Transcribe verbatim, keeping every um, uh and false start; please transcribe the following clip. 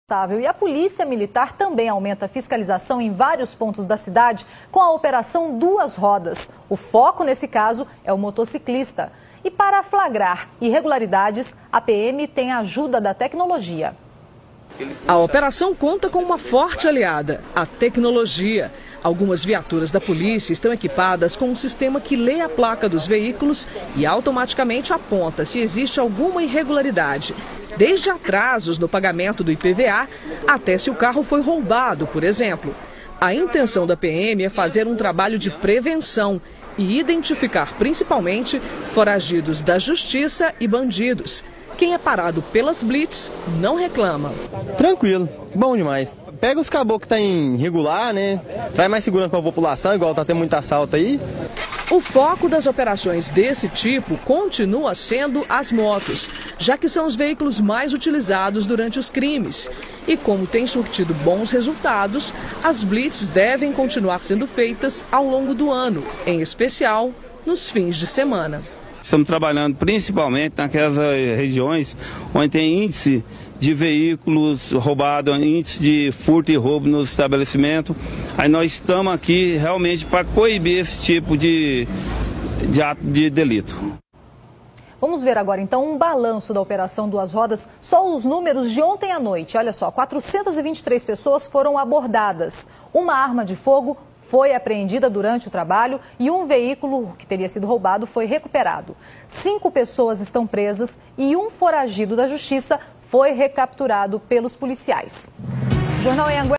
E a Polícia Militar também aumenta a fiscalização em vários pontos da cidade com a Operação Duas Rodas. O foco, nesse caso, é o motociclista. E para flagrar irregularidades, a P M tem a ajuda da tecnologia. A operação conta com uma forte aliada, a tecnologia. Algumas viaturas da polícia estão equipadas com um sistema que lê a placa dos veículos e automaticamente aponta se existe alguma irregularidade. Desde atrasos no pagamento do I P V A até se o carro foi roubado, por exemplo. A intenção da P M é fazer um trabalho de prevenção e identificar principalmente foragidos da justiça e bandidos. Quem é parado pelas blitz não reclama. Tranquilo, bom demais. Pega os caboclos que tá em regular, né? Traz mais segurança para a população, igual tá tendo muito assalto aí. O foco das operações desse tipo continua sendo as motos, já que são os veículos mais utilizados durante os crimes. E como tem surtido bons resultados, as blitz devem continuar sendo feitas ao longo do ano, em especial nos fins de semana. Estamos trabalhando principalmente naquelas regiões onde tem índice de veículos roubados, índice de furto e roubo nos estabelecimentos. Aí nós estamos aqui realmente para coibir esse tipo de, de ato de delito. Vamos ver agora então um balanço da Operação Duas Rodas, só os números de ontem à noite. Olha só, quatrocentas e vinte e três pessoas foram abordadas, uma arma de fogo foi apreendida durante o trabalho e um veículo que teria sido roubado foi recuperado. Cinco pessoas estão presas e um foragido da justiça foi recapturado pelos policiais. O Jornal Anhanguera